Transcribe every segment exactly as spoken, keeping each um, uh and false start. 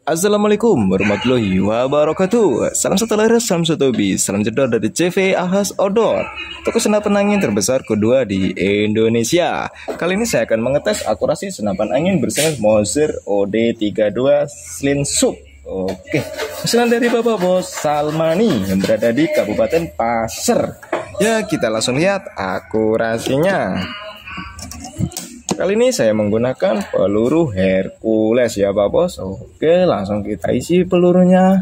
Assalamualaikum warahmatullahi wabarakatuh. Salam satu laras, salam satu hobi, salam jedor dari C V Ahas Outdoor, toko senapan angin terbesar kedua di Indonesia. Kali ini saya akan mengetes akurasi senapan angin bersenar Moser O D tiga puluh dua Slim Sub. Oke, pesanan dari Bapak Bos Salmani yang berada di Kabupaten Pasir. Ya, kita langsung lihat akurasinya. Kali ini saya menggunakan peluru Hercules ya Pak Bos. Oke, langsung kita isi pelurunya.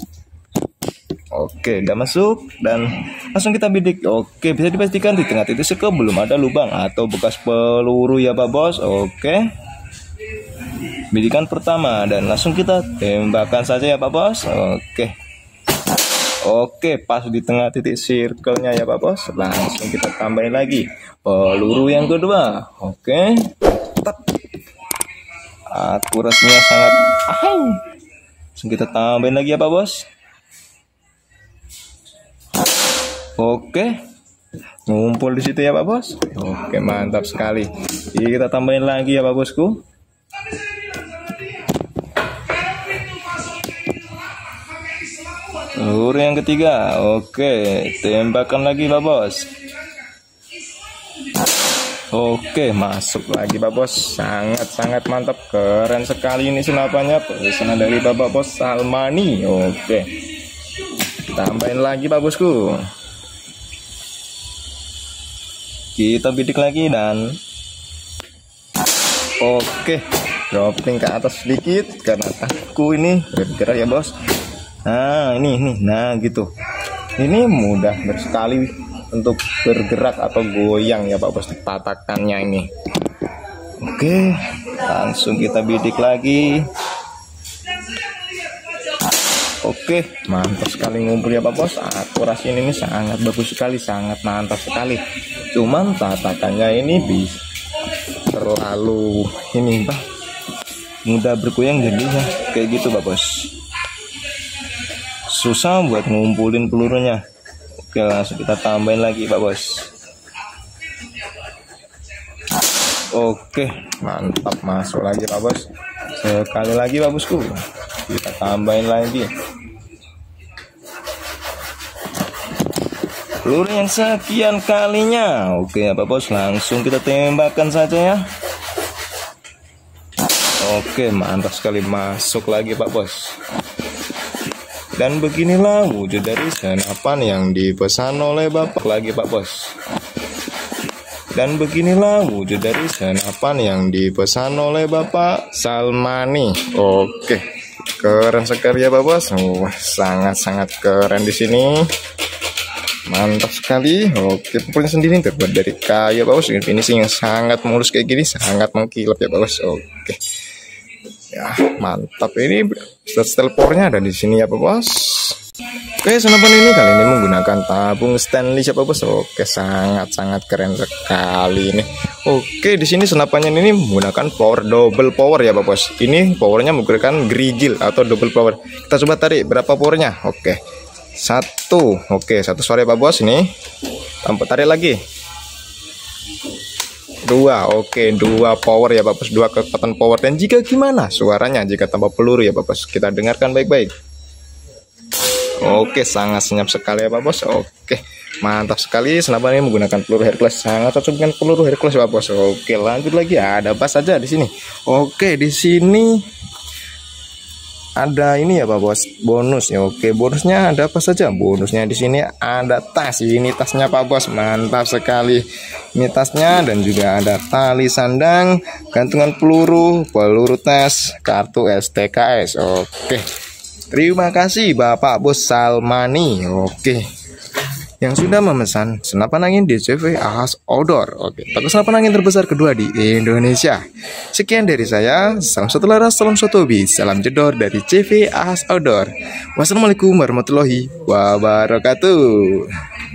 Oke, udah masuk dan langsung kita bidik. Oke, bisa dipastikan di tengah titik circle belum ada lubang atau bekas peluru ya Pak Bos. Oke, bidikan pertama dan langsung kita tembakan saja ya Pak Bos. Oke, Oke, pas di tengah titik circle-nya ya Pak Bos. Langsung kita tambahin lagi peluru yang kedua. Oke, tetap akurasinya sangat ahing. Langsung kita tambahin lagi ya Pak Bos. Oke, ngumpul di situ ya Pak Bos. Oke, mantap sekali. Kita tambahin lagi ya Pak Bosku. Peluru yang ketiga. Oke, tembakan lagi Pak Bos. Oke, masuk lagi Pak Bos. Sangat-sangat mantap. Keren sekali ini senapannya. Pesanan dari Bapak Bos Salmani. Oke, tambahin lagi Pak Bosku. Kita bidik lagi dan oke, dropping ke atas sedikit karena aku ini bergerak ya Bos. Nah ini ini nah gitu, ini mudah sekali untuk bergerak atau goyang ya Pak Bos, tatakannya ini. Oke, langsung kita bidik lagi. Oke, mantap sekali ngumpul ya Pak Bos. Akurasi ini sangat bagus sekali, sangat mantap sekali. Cuman tatakannya ini bisa terlalu ini Pak, mudah bergoyang jadinya kayak gitu Pak Bos. Susah buat ngumpulin pelurunya. Oke, langsung kita tambahin lagi Pak Bos. Oke, mantap, masuk lagi Pak Bos. Sekali lagi Pak Bosku, kita tambahin lagi peluru yang sekian kalinya. Oke ya Pak Bos, langsung kita tembakkan saja ya. Oke, mantap sekali, masuk lagi Pak Bos. Dan beginilah wujud dari senapan yang dipesan oleh Bapak lagi Pak Bos. Dan beginilah wujud dari senapan yang dipesan oleh Bapak Salmani. Oke, keren sekali ya Pak Bos. Wah, sangat-sangat keren di sini. Mantap sekali. Oke, pukulnya sendiri terbuat dari kayu Pak Bos. Finishing yang sangat mulus kayak gini, sangat mengkilap ya Pak Bos. Oke. Ya, mantap. Ini setel pornya ada di sini ya Pak Bos. Oke, senapan ini kali ini menggunakan tabung stainless ya Pak Bos. Oke, sangat-sangat keren sekali ini. Oke, di sini senapannya ini menggunakan power double power ya Pak Bos. Ini powernya menggunakan grigil atau double power. Kita coba tarik berapa powernya. Oke, satu. Oke, satu suara ya Pak Bos ini. Tampak tarik lagi. Dua, oke, dua power ya Pak Bos, dua kekuatan power. Dan jika gimana suaranya jika tanpa peluru ya Pak Bos? Kita dengarkan baik-baik. Oke, sangat senyap sekali ya Pak Bos. Oke, mantap sekali. Senapan ini menggunakan peluru Hercules, sangat cocok dengan peluru Hercules Pak Bos. Oke, lanjut lagi. Ada apa saja di sini? Oke, di sini ada ini ya Pak Bos, bonus ya. Oke, bonusnya ada apa saja? Bonusnya di sini ada tas. Ini tasnya Pak Bos, mantap sekali. Ini tasnya dan juga ada tali sandang, gantungan peluru, peluru tes, kartu S T K S. Oke, terima kasih Bapak Bos Salmani. Oke, yang sudah memesan senapan angin di C V Ahas Outdoor. Oke, toko senapan angin terbesar kedua di Indonesia. Sekian dari saya. Salam satu laras, salam satu hobi, salam jedor dari C V Ahas Outdoor. Wassalamualaikum warahmatullahi wabarakatuh.